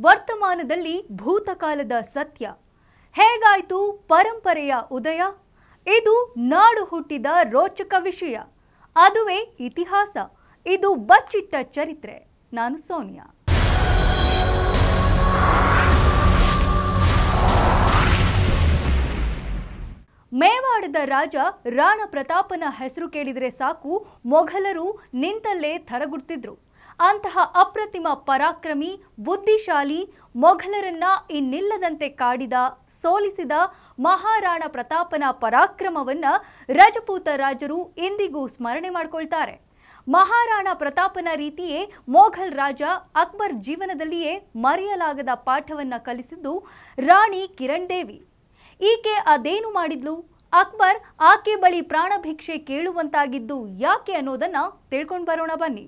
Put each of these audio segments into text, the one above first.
ವರ್ತಮಾನದಲ್ಲಿ ಭೂತಕಾಲದ ಸತ್ಯ ಹೇಗಾಯಿತು ಪರಂಪರೆಯ ಉದಯ ಇದು ನಾಡು ಹುಟ್ಟಿದ ರೋಚಕ ವಿಷಯ ಅದುವೇ ಇತಿಹಾಸ ಇದು ಬಚ್ಚಿಟ್ಟ ಚರಿತ್ರೆ ನಾನು ಸೋನಿಯಾ ಮೇವಾಡದ ರಾಜ ರಾಣಾ ಪ್ರತಾಪನ ಹೆಸರು ಕೇಳಿದರೆ ಸಾಕು ಮೊಘಲರು ನಿಂತಲ್ಲೇ ಥರಗುಡ್ತಿದ್ರು ಅಂತಹ ಅಪ್ರತಿಮ ಪರಾಕ್ರಮಿ ಬುದ್ಧಿಶಾಲಿ ಮೊಘಲರನ್ನ ಇನ್ನಿಲ್ಲದಂತೆ ಕಾಡಿದ ಸೋಲಿಸಿದ ಮಹಾರಾಣಾ ಪ್ರತಾಪನ ಪರಾಕ್ರಮವನ್ನ ರಜಪೂತ ರಾಜರು ಇಂದಿಗೂ ಸ್ಮರಣೆ ಮಾಡಿಕೊಳ್ತಾರೆ ಮಹಾರಾಣಾ ಪ್ರತಾಪನ ರೀತಿಯೇ ಮೊಘಲ್ ರಾಜ ಅಕ್ಬರ್ ಜೀವನದಲ್ಲಿಯೇ ಮರೆಯಲಾಗದ ಪಾಠವನ್ನ ಕಲಿಸಿದ್ದು ರಾಣಿ ಕಿರಣ್ ದೇವಿ ಈಕೆ ಅದೇನು ಮಾಡಿದ್ಲು ಅಕ್ಬರ್ ಆಕೆ ಬಳಿ ಪ್ರಾಣ ಭಿಕ್ಷೆ ಕೇಳುವಂತಾಗಿದ್ದು ಯಾಕೆ ಅನ್ನೋದನ್ನ ತಿಳ್ಕೊಂಡು ಬರೋಣ ಬನ್ನಿ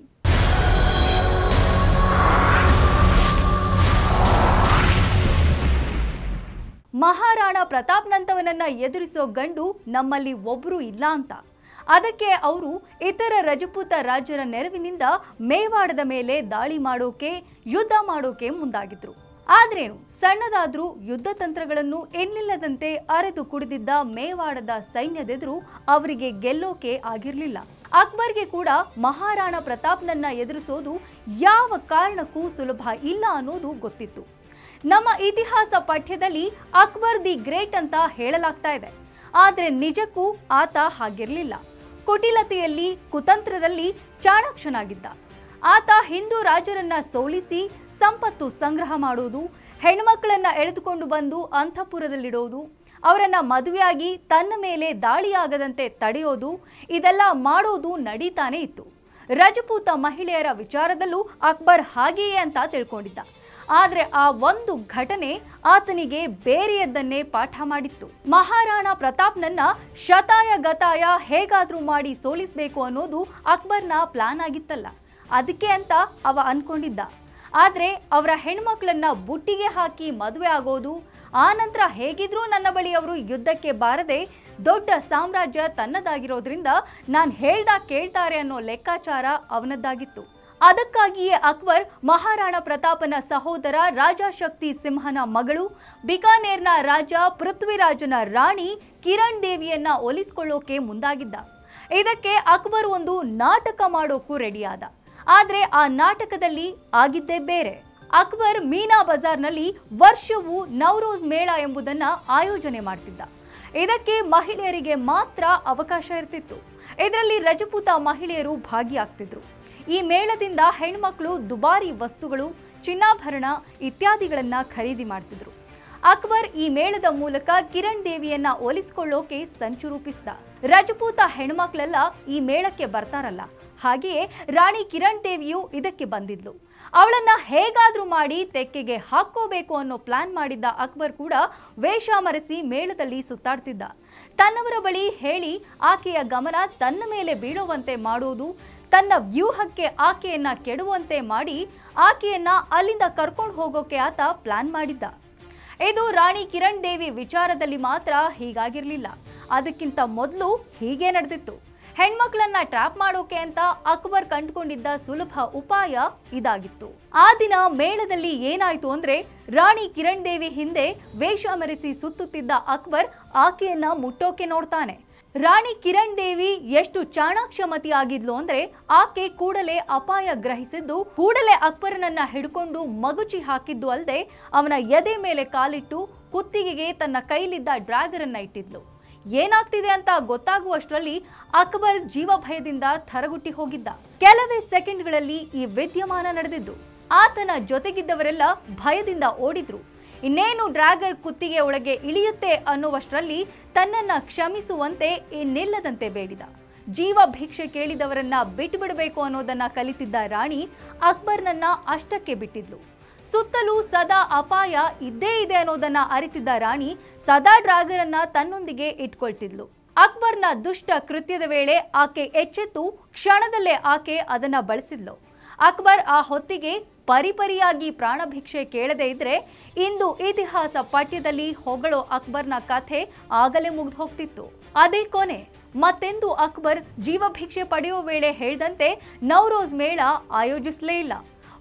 ಮಹಾರಾಣಾ ಪ್ರತಾಪ್ನಂತವನನ್ನ ಎದುರಿಸೋ ಗಂಡು ನಮ್ಮಲ್ಲಿ ಒಬ್ರು ಇಲ್ಲ ಅಂತ ಅದಕ್ಕೆ ಅವರು ಇತರ ರಜಪೂತ ರಾಜರ ನೆರವಿನಿಂದ ಮೇವಾಡದ ಮೇಲೆ ದಾಳಿ ಮಾಡೋಕೆ ಯುದ್ಧ ಮಾಡೋಕೆ ಮುಂದಾಗಿದ್ರು ಆದ್ರೇನು ಸಣ್ಣದಾದ್ರೂ ಯುದ್ಧ ತಂತ್ರಗಳನ್ನು ಎನ್ನಿಲ್ಲದಂತೆ ಅರೆದು ಕುಡಿದಿದ್ದ ಮೇವಾಡದ ಸೈನ್ಯದೆದುರು ಅವರಿಗೆ ಗೆಲ್ಲೋಕೆ ಆಗಿರಲಿಲ್ಲ ಅಕ್ಬರ್ಗೆ ಕೂಡ ಮಹಾರಾಣಾ ಪ್ರತಾಪ್ನನ್ನ ಎದುರಿಸೋದು ಯಾವ ಕಾರಣಕ್ಕೂ ಸುಲಭ ಇಲ್ಲ ಅನ್ನೋದು ಗೊತ್ತಿತ್ತು ನಮ್ಮ ಇತಿಹಾಸ ಪಠ್ಯದಲ್ಲಿ ಅಕ್ಬರ್ ದಿ ಗ್ರೇಟ್ ಅಂತ ಹೇಳಲಾಗ್ತಾ ಇದೆ ಆದ್ರೆ ನಿಜಕ್ಕೂ ಆತ ಹಾಗಿರಲಿಲ್ಲ ಕುಟಿಲತೆಯಲ್ಲಿ ಕುತಂತ್ರದಲ್ಲಿ ಚಾಣಾಕ್ಷನಾಗಿದ್ದ ಆತ ಹಿಂದೂ ರಾಜರನ್ನ ಸೋಲಿಸಿ ಸಂಪತ್ತು ಸಂಗ್ರಹ ಮಾಡೋದು ಹೆಣ್ಮಕ್ಕಳನ್ನ ಎಳೆದುಕೊಂಡು ಬಂದು ಅಂತಃಪುರದಲ್ಲಿಡೋದು ಅವರನ್ನ ಮದುವೆಯಾಗಿ ತನ್ನ ಮೇಲೆ ದಾಳಿಯಾಗದಂತೆ ತಡೆಯೋದು ಇದೆಲ್ಲ ಮಾಡೋದು ನಡೀತಾನೆ ಇತ್ತು ರಜಪೂತ ಮಹಿಳೆಯರ ವಿಚಾರದಲ್ಲೂ ಅಕ್ಬರ್ ಹಾಗೆಯೇ ಅಂತ ತಿಳ್ಕೊಂಡಿದ್ದ ಆದ್ರೆ ಆ ಒಂದು ಘಟನೆ ಆತನಿಗೆ ಬೇರೆಯದ್ದನ್ನೇ ಪಾಠ ಮಾಡಿತ್ತು ಮಹಾರಾಣಾ ಪ್ರತಾಪ್ನನ್ನ ಶತಾಯ ಗತಾಯ ಹೇಗಾದ್ರೂ ಮಾಡಿ ಸೋಲಿಸಬೇಕು ಅನ್ನೋದು ಅಕ್ಬರ್ನ ಪ್ಲಾನ್ ಆಗಿತ್ತಲ್ಲ ಅದಕ್ಕೆ ಅಂತ ಅವ ಅನ್ಕೊಂಡಿದ್ದ ಆದ್ರೆ ಅವರ ಹೆಣ್ಮಕ್ಳನ್ನ ಬುಟ್ಟಿಗೆ ಹಾಕಿ ಮದುವೆ ಆಗೋದು ಆ ನಂತರ ಹೇಗಿದ್ರೂ ನನ್ನ ಬಳಿ ಅವರು ಯುದ್ಧಕ್ಕೆ ಬಾರದೆ ದೊಡ್ಡ ಸಾಮ್ರಾಜ್ಯ ತನ್ನದಾಗಿರೋದ್ರಿಂದ ನಾನು ಹೇಳ್ದಾಗ ಕೇಳ್ತಾರೆ ಅನ್ನೋ ಲೆಕ್ಕಾಚಾರ ಅವನದ್ದಾಗಿತ್ತು ಅದಕ್ಕಾಗಿಯೇ ಅಕ್ಬರ್ ಮಹಾರಾಣಾ ಪ್ರತಾಪನ ಸಹೋದರ ರಾಜಶಕ್ತಿ ಸಿಂಹನ ಮಗಳು ಬಿಕಾನೇರ್ನ ರಾಜ ಪೃಥ್ವಿರಾಜನ ರಾಣಿ ಕಿರಣ್ ದೇವಿಯನ್ನ ಒಲಿಸಿಕೊಳ್ಳೋಕೆ ಮುಂದಾಗಿದ್ದ ಇದಕ್ಕೆ ಅಕ್ಬರ್ ಒಂದು ನಾಟಕ ಮಾಡೋಕ್ಕೂ ರೆಡಿಯಾದ ಆದ್ರೆ ಆ ನಾಟಕದಲ್ಲಿ ಆಗಿದ್ದೇ ಬೇರೆ ಅಕ್ಬರ್ ಮೀನಾ ಬಜಾರ್ನಲ್ಲಿ ವರ್ಷವೂ ನವರೋಜ್ ಮೇಳ ಎಂಬುದನ್ನ ಆಯೋಜನೆ ಮಾಡ್ತಿದ್ದ ಇದಕ್ಕೆ ಮಹಿಳೆಯರಿಗೆ ಮಾತ್ರ ಅವಕಾಶ ಇರ್ತಿತ್ತು ಇದರಲ್ಲಿ ರಜಪೂತ ಮಹಿಳೆಯರು ಭಾಗಿಯಾಗ್ತಿದ್ರು ಈ ಮೇಳದಿಂದ ಹೆಣ್ಮಕ್ಳು ದುಬಾರಿ ವಸ್ತುಗಳು ಚಿನ್ನಾಭರಣ ಇತ್ಯಾದಿಗಳನ್ನ ಖರೀದಿ ಮಾಡ್ತಿದ್ರು ಅಕ್ಬರ್ ಈ ಮೇಳದ ಮೂಲಕ ಕಿರಣ್ ದೇವಿಯನ್ನ ಒಲಿಸಿಕೊಳ್ಳೋಕೆ ಸಂಚು ರೂಪಿಸಿದ ರಜಪೂತ ಹೆಣ್ಮಕ್ಳೆಲ್ಲ ಈ ಮೇಳಕ್ಕೆ ಬರ್ತಾರಲ್ಲ ಹಾಗೆಯೇ ರಾಣಿ ಕಿರಣ್ ದೇವಿಯು ಇದಕ್ಕೆ ಬಂದಿದ್ಲು ಅವಳನ್ನ ಹೇಗಾದ್ರೂ ಮಾಡಿ ತೆಕ್ಕೆಗೆ ಹಾಕೋಬೇಕು ಅನ್ನೋ ಪ್ಲಾನ್ ಮಾಡಿದ್ದ ಅಕ್ಬರ್ ಕೂಡ ವೇಷ ಮರೆಸಿ ಮೇಳದಲ್ಲಿ ಸುತ್ತಾಡ್ತಿದ್ದ ತನ್ನವರ ಬಳಿ ಹೇಳಿ ಆಕೆಯ ಗಮನ ತನ್ನ ಮೇಲೆ ಬೀಳುವಂತೆ ಮಾಡೋದು ತನ್ನ ವ್ಯೂಹಕ್ಕೆ ಆಕೆಯನ್ನ ಕೆಡುವಂತೆ ಮಾಡಿ ಆಕೆಯನ್ನ ಅಲ್ಲಿಂದ ಕರ್ಕೊಂಡು ಹೋಗೋಕೆ ಆತ ಪ್ಲಾನ್ ಮಾಡಿದ್ದ ಇದು ರಾಣಿ ಕಿರಣ್ ದೇವಿ ವಿಚಾರದಲ್ಲಿ ಮಾತ್ರ ಹೀಗಾಗಿರ್ಲಿಲ್ಲ ಅದಕ್ಕಿಂತ ಮೊದಲು ಹೀಗೆ ನಡೆದಿತ್ತು ಹೆಣ್ಮಕ್ಳನ್ನ ಟ್ರ್ಯಾಪ್ ಮಾಡೋಕೆ ಅಂತ ಅಕ್ಬರ್ ಕಂಡುಕೊಂಡಿದ್ದ ಸುಲಭ ಉಪಾಯ ಇದಾಗಿತ್ತು ಆ ದಿನ ಮೇಳದಲ್ಲಿ ಏನಾಯ್ತು ಅಂದ್ರೆ ರಾಣಿ ಕಿರಣ್ ದೇವಿ ಹಿಂದೆ ವೇಷ ಮರೆಸಿ ಸುತ್ತುತ್ತಿದ್ದ ಅಕ್ಬರ್ ಆಕೆಯನ್ನ ಮುಟ್ಟೋಕೆ ನೋಡ್ತಾನೆ ರಾಣಿ ಕಿರಣ್ ದೇವಿ ಎಷ್ಟು ಚಾಣಾಕ್ಷಮತಿ ಆಗಿದ್ಲು ಅಂದ್ರೆ ಆಕೆ ಕೂಡಲೇ ಅಪಾಯ ಗ್ರಹಿಸಿದ್ದು ಕೂಡಲೇ ಅಕ್ಬರನನ್ನ ಹಿಡ್ಕೊಂಡು ಮಗುಚಿ ಹಾಕಿದ್ದು ಅಲ್ಲದೆ ಅವನ ಎದೆ ಮೇಲೆ ಕಾಲಿಟ್ಟು ಕುತ್ತಿಗೆಗೆ ತನ್ನ ಕೈಲಿದ್ದ ಡ್ರ್ಯಾಗರ್ ಅನ್ನ ಇಟ್ಟಿದ್ಲು ಏನಾಗ್ತಿದೆ ಅಂತ ಗೊತ್ತಾಗುವಷ್ಟರಲ್ಲಿ ಅಕ್ಬರ್ ಜೀವ ಭಯದಿಂದ ಥರಗುಟ್ಟಿ ಹೋಗಿದ್ದ ಕೆಲವೇ ಸೆಕೆಂಡ್ಗಳಲ್ಲಿ ಈ ವಿದ್ಯಮಾನ ನಡೆದಿದ್ದು ಆತನ ಜೊತೆಗಿದ್ದವರೆಲ್ಲ ಭಯದಿಂದ ಓಡಿದ್ರು ಇನ್ನೇನು ಡ್ರ್ಯಾಗರ್ ಕುತ್ತಿಗೆ ಒಳಗೆ ಇಳಿಯುತ್ತೆ ಅನ್ನುವಷ್ಟರಲ್ಲಿ ತನ್ನನ್ನ ಕ್ಷಮಿಸುವಂತೆ ಇನ್ನಿಲ್ಲದಂತೆ ಬೇಡಿದ ಜೀವ ಭಿಕ್ಷೆ ಕೇಳಿದವರನ್ನ ಬಿಟ್ಟುಬಿಡಬೇಕು ಅನ್ನೋದನ್ನ ಕಲಿತಿದ್ದ ರಾಣಿ ಅಕ್ಬರ್ನನ್ನ ಅಷ್ಟಕ್ಕೆ ಬಿಟ್ಟಿದ್ಲು ಸುತ್ತಲೂ ಸದಾ ಅಪಾಯ ಇದ್ದೇ ಇದೆ ಅನ್ನೋದನ್ನ ಅರಿತಿದ್ದ ರಾಣಿ ಸದಾ ಡ್ರ್ಯಾಗರ್ ಅನ್ನ ತನ್ನೊಂದಿಗೆ ಇಟ್ಕೊಳ್ತಿದ್ಲು ಅಕ್ಬರ್ನ ದುಷ್ಟ ಕೃತ್ಯದ ವೇಳೆ ಆಕೆ ಎಚ್ಚೆತ್ತು ಕ್ಷಣದಲ್ಲೇ ಆಕೆ ಅದನ್ನ ಬಳಸಿದ್ಲು ಅಕ್ಬರ್ ಆ ಹೊತ್ತಿಗೆ ಪರಿಪರಿಯಾಗಿ ಪ್ರಾಣ ಭಿಕ್ಷೆ ಕೇಳದೇ ಇದ್ರೆ ಇಂದು ಇತಿಹಾಸ ಪಠ್ಯದಲ್ಲಿ ಹೊಗಳೋ ಅಕ್ಬರ್ನ ಕಥೆ ಆಗಲೇ ಮುಗಿದು ಹೋಗ್ತಿತ್ತು ಅದೇ ಕೊನೆ ಮತ್ತೆಂದು ಅಕ್ಬರ್ ಜೀವ ಭಿಕ್ಷೆ ಪಡೆಯುವ ವೇಳೆ ಹೇಳಿದಂತೆ ನವರೋಜ್ ಮೇಳ ಆಯೋಜಿಸಲೇ ಇಲ್ಲ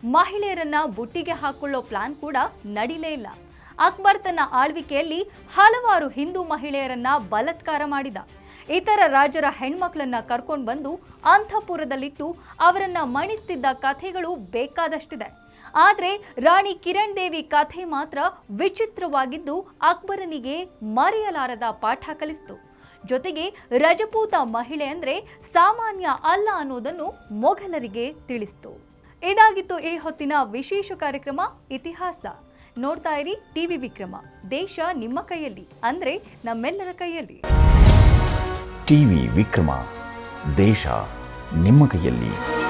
ಮಹಿಳೆಯರನ್ನ ಬುಟ್ಟಿಗೆ ಹಾಕೊಳ್ಳೋ ಪ್ಲಾನ್ ಕೂಡ ನಡೀಲೇ ಇಲ್ಲ. ಅಕ್ಬರ್ ತನ್ನ ಆಳ್ವಿಕೆಯಲ್ಲಿ ಹಲವಾರು ಹಿಂದೂ ಮಹಿಳೆಯರನ್ನ ಬಲಾತ್ಕಾರ ಮಾಡಿದ. ಇತರ ರಾಜರ ಹೆಣ್ಮಕ್ಳನ್ನ ಕರ್ಕೊಂಡು ಬಂದು ಅಂತಃಪುರದಲ್ಲಿಟ್ಟು ಅವರನ್ನ ಮಣಿಸ್ತಿದ್ದ ಕಥೆಗಳು ಬೇಕಾದಷ್ಟಿದೆ. ಆದರೆ ರಾಣಿ ಕಿರಣ್ ದೇವಿ ಕಥೆ ಮಾತ್ರ ವಿಚಿತ್ರವಾಗಿದ್ದು ಅಕ್ಬರನಿಗೆ ಮರೆಯಲಾರದ ಪಾಠ ಕಲಿಸಿತು. ಜೊತೆಗೆ ರಜಪೂತ ಮಹಿಳೆ ಅಂದ್ರೆ ಸಾಮಾನ್ಯ ಅಲ್ಲ ಅನ್ನೋದನ್ನು ಮೊಘಲರಿಗೆ ತಿಳಿಸಿತು. ಇದಾಗಿತ್ತು ಈ ಹೊತ್ತಿನ ವಿಶೇಷ ಕಾರ್ಯಕ್ರಮ ಇತಿಹಾಸ. ನೋಡ್ತಾ ಇರಿ ಟಿವಿ ವಿಕ್ರಮ. ದೇಶ ನಿಮ್ಮ ಕೈಯಲ್ಲಿ, ಅಂದ್ರೆ ನಮ್ಮೆಲ್ಲರ ಕೈಯಲ್ಲಿ. ಟಿವಿ ವಿಕ್ರಮ, ದೇಶ ನಿಮ್ಮ ಕೈಯಲ್ಲಿ.